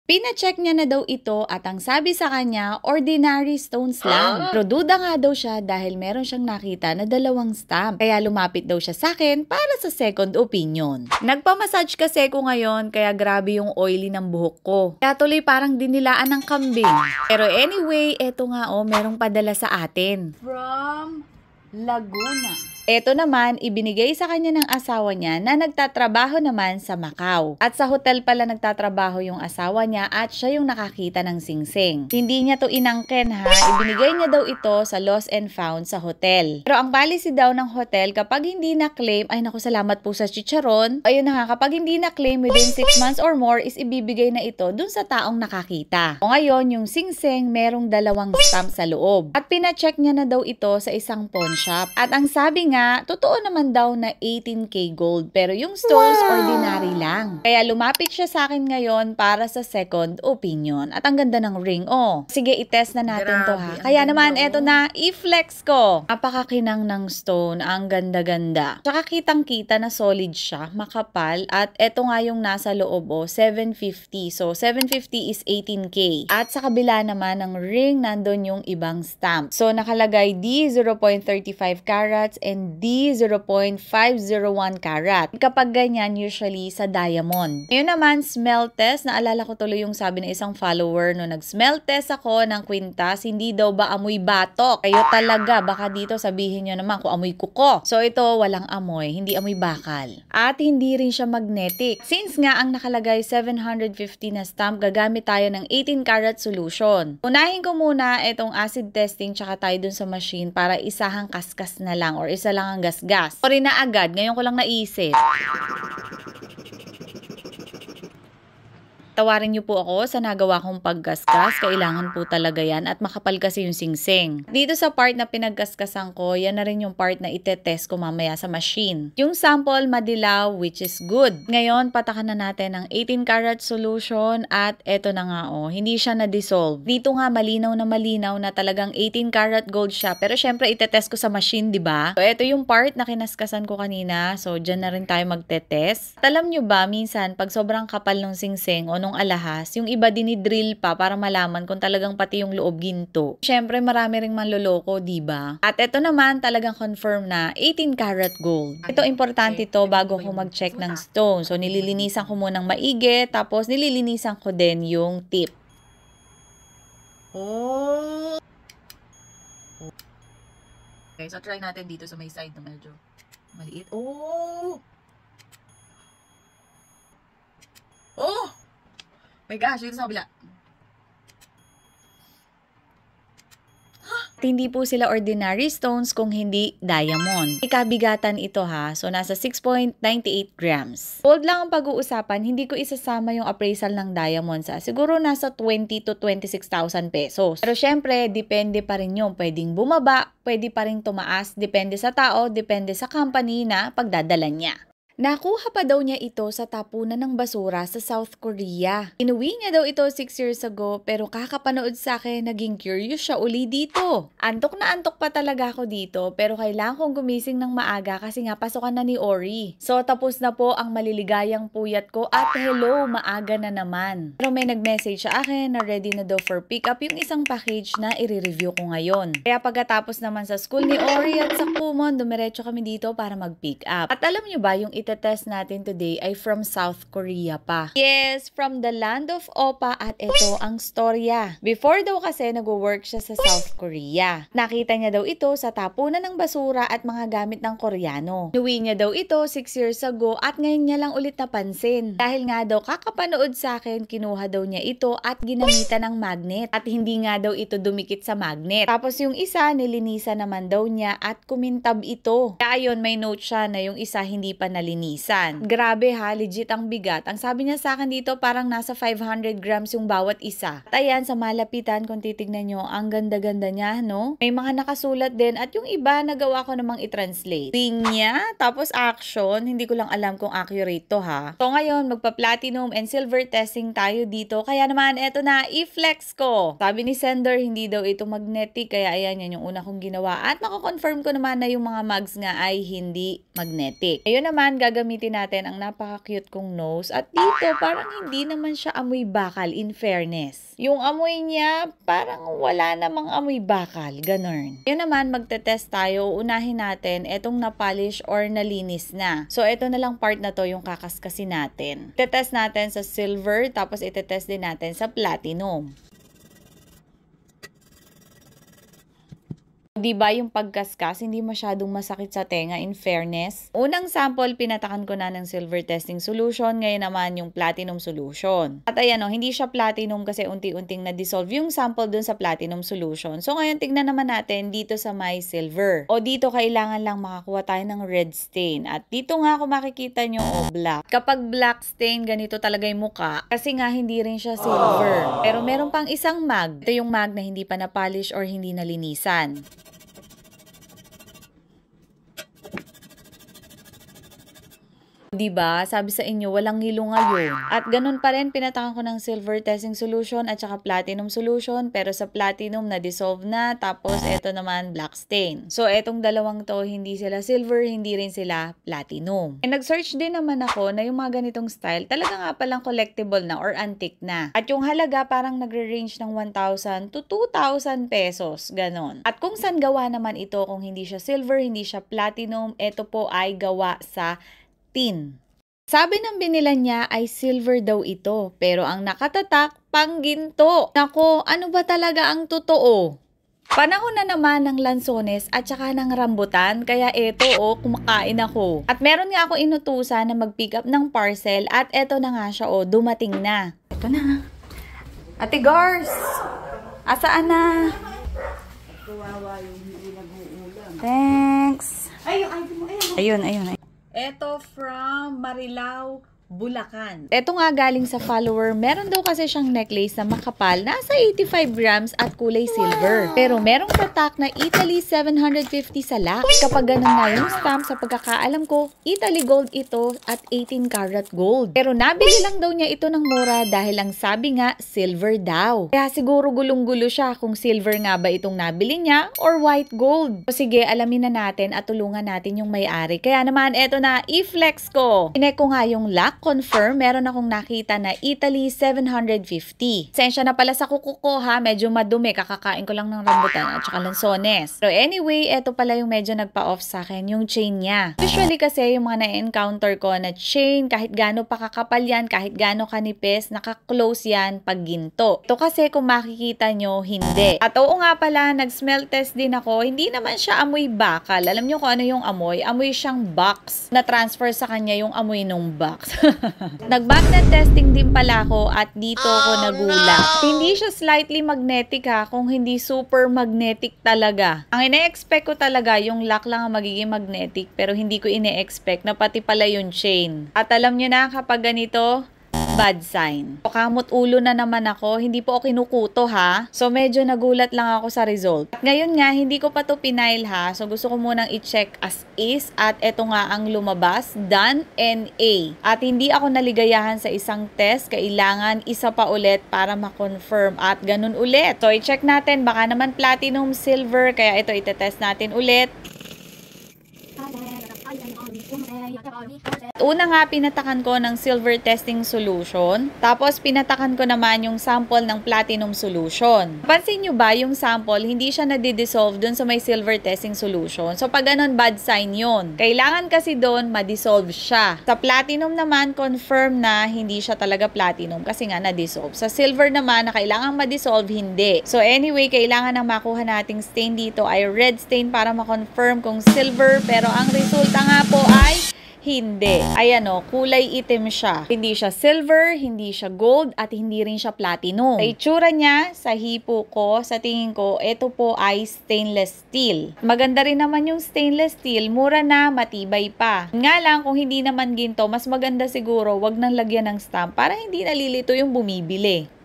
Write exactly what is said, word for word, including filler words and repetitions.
Pina-check niya na daw ito at ang sabi sa kanya, ordinary stones lang. Pero duda nga daw siya dahil meron siyang nakita na dalawang stamp. Kaya lumapit daw siya sa akin para sa second opinion. Nagpamassage kasi ko ngayon kaya grabe yung oily ng buhok ko. Kaya tuloy parang dinilaan ng kambing. Pero anyway, eto nga oh, merong padala sa atin. From Laguna. Ito naman, ibinigay sa kanya ng asawa niya na nagtatrabaho naman sa Macau. At sa hotel pala nagtatrabaho yung asawa niya at siya yung nakakita ng singsing. Hindi niya to inangken ha, ibinigay niya daw ito sa lost and found sa hotel. Pero ang policy daw ng hotel, kapag hindi na-claim, ay naku salamat po sa chicharon, ayun na nga, kapag hindi na-claim within six months or more is ibibigay na ito dun sa taong nakakita. O ngayon, yung singsing merong dalawang stamp sa loob. At pina-check niya na daw ito sa isang pawn shop. At ang sabi nga, totoo naman daw na eighteen K gold pero yung stones wow, ordinary lang. Kaya lumapit siya sa akin ngayon para sa second opinion. At ang ganda ng ring, oh. Sige, itest na natin grabe, to ha. Kaya naman, eto na, i-flex ko. Napakakinang ng stone, ang ganda-ganda. Tsaka kitang-kita na solid siya, makapal. At eto nga yung nasa loob, oh, seven fifty. So, seven fifty is eighteen K. At sa kabila naman ng ring, nandun yung ibang stamp. So, nakalagay D zero point three five carats and D zero point five zero one carat. Kapag ganyan, usually sa diamond. Ngayon naman, smell test. Naalala ko tuloy yung sabi ng isang follower no nag-smell test ako ng kwintas, hindi daw ba amoy batok? Kayo talaga, baka dito sabihin nyo naman kung amoy kuko. So ito, walang amoy, hindi amoy bakal. At hindi rin siya magnetic. Since nga ang nakalagay seven hundred fifty na stamp, gagamit tayo ng eighteen carat solution. Unahin ko muna itong acid testing tsaka tayo dun sa machine para isahang kaskas na lang or isa lang ang gas-gas. Sorry na agad, ngayon ko lang naisip. Tawarin niyo po ako sa nagawa kong paggasgas. Kailangan po talaga yan at makapal kasi yung singsing. Dito sa part na pinaggaskasan ko, yan na rin yung part na itetest ko mamaya sa machine. Yung sample madilaw, which is good. Ngayon, patakan na natin ang eighteen carat solution at eto na nga oh, hindi siya na-dissolve. Dito nga malinaw na malinaw na talagang eighteen carat gold siya. Pero syempre itetest ko sa machine, di ba? So eto yung part na kinaskasan ko kanina. So dyan na rin tayo magtetest. At alam nyo ba, minsan pag sobrang kapal ng singsing o nung alahas, yung iba dinidrill pa para malaman kung talagang pati yung loob ginto. Syempre marami ring manloloko, diba? At ito naman talagang confirm na eighteen carat gold. Ito importante to bago ko mag-check ng stone. So nililinisan ko munang maigi, tapos nililinisan ko din yung tip. Oh. Okay, so try natin dito sa may side na medyo maliit. Oh. Oh. My gosh, dito sa kabila. Hindi po sila ordinary stones kung hindi diamond. Ikabigatan ito ha. So, nasa six point nine eight grams. Gold lang ang pag-uusapan. Hindi ko isasama yung appraisal ng diamond sa siguro nasa twenty to twenty-six thousand pesos. Pero syempre, depende pa rin yung pwedeng bumaba, pwede pa rin tumaas. Depende sa tao, depende sa company na pagdadala niya. Nakuha pa daw niya ito sa tapunan ng basura sa South Korea. Inuwi niya daw ito six years ago pero kakapanood sa akin, naging curious siya uli dito. Antok na antok pa talaga ako dito pero kailangan kong gumising ng maaga kasi nga pasukan na ni Ori. So tapos na po ang maliligayang puyat ko at hello, maaga na naman. Pero may nag-message sa akin na ready na daw for pick up yung isang package na i-review ko ngayon. Kaya pagkatapos naman sa school ni Ori at sa Kumon, dumiretso kami dito para mag-pick up. At alam niyo ba yung itetest natin today ay from South Korea pa. Yes, from the land of Opa at ito ang storya. Before daw kasi nag-work siya sa South Korea. Nakita niya daw ito sa tapunan ng basura at mga gamit ng Koreano. Nuwi niya daw ito six years ago at ngayon niya lang ulit napansin. Dahil nga daw kakapanood sa akin, kinuha daw niya ito at ginamitan ng magnet. At hindi nga daw ito dumikit sa magnet. Tapos yung isa, nilinisan naman daw niya at kumintab ito. Kaya ayun, may note siya na yung isa hindi pa nalinisan. Nisan. Grabe ha, legit ang bigat. Ang sabi niya sa akin dito, parang nasa five hundred grams yung bawat isa. At ayan, sa malapitan, kung titignan nyo, ang ganda-ganda niya, no? May mga nakasulat din at yung iba, nagawa ko namang i-translate. Linya, tapos action, hindi ko lang alam kung accurate to ha. So ngayon, magpa-platinum and silver testing tayo dito. Kaya naman, eto na, i-flex ko. Sabi ni sender, hindi daw ito magnetic. Kaya ayan, yan yung una kong ginawa. At makakonfirm ko naman na yung mga mugs nga ay hindi magnetic. Ayun naman, gagamitin natin ang napaka-cute kong nose. At dito, parang hindi naman siya amoy bakal, in fairness. Yung amoy niya, parang wala namang amoy bakal. Ganun. Yun naman, magte-test tayo. Unahin natin etong na-polish or nalinis na. So, ito na lang part na to yung kakaskasin natin. Itetest natin sa silver, tapos itetest din natin sa platinum. Diba yung pagkaskas, hindi masyadong masakit sa tenga, in fairness. Unang sample, pinatakan ko na ng silver testing solution. Ngayon naman yung platinum solution. At ayan o, hindi siya platinum kasi unti-unting na-dissolve yung sample dun sa platinum solution. So ngayon, tignan naman natin dito sa my silver. O dito, kailangan lang makakuha tayo ng red stain. At dito nga, kung makikita nyo, o black. Kapag black stain, ganito talaga yung muka. Kasi nga, hindi rin siya silver. Pero meron pang isang mag. Ito yung mag na hindi pa na-polish or hindi nalinisan. Diba? Sabi sa inyo, walang ngilo ngayon. At ganun pa rin, pinatakan ko ng silver testing solution at saka platinum solution. Pero sa platinum, na-dissolve na. Tapos, eto naman, black stain. So, etong dalawang to, hindi sila silver, hindi rin sila platinum. And nag-search din naman ako na yung mga ganitong style, talaga nga palang collectible na or antique na. At yung halaga, parang nagre-range ng one thousand to two thousand pesos. Ganon. At kung saan gawa naman ito, kung hindi siya silver, hindi siya platinum, ito po ay gawa sa tin. Sabi ng binilan niya ay silver daw ito, pero ang nakatatak, pangginto. Nako, ano ba talaga ang totoo? Panahon na naman ng lansones at saka ng rambutan, kaya eto o, oh, kumakain ako. At meron nga ako inutusan na mag-pick up ng parcel at eto na nga siya o, oh, dumating na. Eto na. Ate Gars, asaan na? Thanks. Ayun, ayun, ayun. Ito from Marilao, Bulacan. Ito nga galing sa follower, meron daw kasi siyang necklace na makapal, nasa eighty-five grams at kulay silver. Pero merong patak na Italy seven hundred fifty sa lakh. Kapag ganun na yung stamp, sa pagkakaalam ko, Italy gold ito at eighteen karat gold. Pero nabili lang daw niya ito ng mura dahil ang sabi nga, silver daw. Kaya siguro gulong-gulo siya kung silver nga ba itong nabili niya or white gold. O sige, alamin na natin at tulungan natin yung may-ari. Kaya naman, eto na, i-flex ko. Inek ko nga yung lock. Confirm, meron akong nakita na Italy seven hundred fifty. Sensya na pala sa kuko ko ha, medyo madumi, kakakain ko lang ng rambutan at saka lansones. Pero anyway, eto pala yung medyo nagpa-off sa akin, yung chain niya. Usually kasi yung mga na-encounter ko na chain, kahit gaano pa kakapal yan, kahit gaano kanipis, naka-close yan pag ginto. Ito kasi kung makikita nyo, hindi. At oo nga pala, nag-smell test din ako, hindi naman siya amoy bakal. Alam nyo kung ano yung amoy? Amoy siyang box. Na-transfer sa kanya yung amoy nung box. Nag-magnet testing din pala ako at dito ko oh, nagulat. No! Hindi siya slightly magnetic ha, kung hindi super magnetic talaga. Ang ine-expect ko talaga yung lock lang ang magiging magnetic, pero hindi ko ine-expect na pati pala yung chain. At alam nyo na, kapag ganito, bad sign. O kamot ulo na naman ako, hindi po ako kinukuto ha. So medyo nagulat lang ako sa result. At ngayon nga, hindi ko pa to pinail ha. So gusto ko munang i-check as is. At eto nga ang lumabas, done N A. At hindi ako naligayahan sa isang test. Kailangan isa pa ulit para ma-confirm. At ganun ulit. So i-check natin, baka naman platinum, silver. Kaya ito itetest natin ulit. Una nga, pinatakan ko ng silver testing solution. Tapos, pinatakan ko naman yung sample ng platinum solution. Pansin nyo ba, yung sample, hindi siya nadi-dissolve dun sa may silver testing solution. So, pag ganun, bad sign yun. Kailangan kasi dun, ma-dissolve siya. Sa platinum naman, confirm na hindi siya talaga platinum kasi nga na-dissolve. Sa silver naman, na kailangan ma-dissolve, hindi. So, anyway, kailangan na makuha nating stain dito ay red stain para ma-confirm kung silver. Pero ang resulta nga po ay hindi. Ayan o, kulay itim siya. Hindi siya silver, hindi siya gold, at hindi rin siya platinum. Sa itsura niya, sa hipo ko, sa tingin ko, ito po ay stainless steel. Maganda rin naman yung stainless steel, mura na, matibay pa. Nga lang, kung hindi naman ginto, mas maganda siguro, wag nang lagyan ng stamp para hindi nalilito yung bumibili.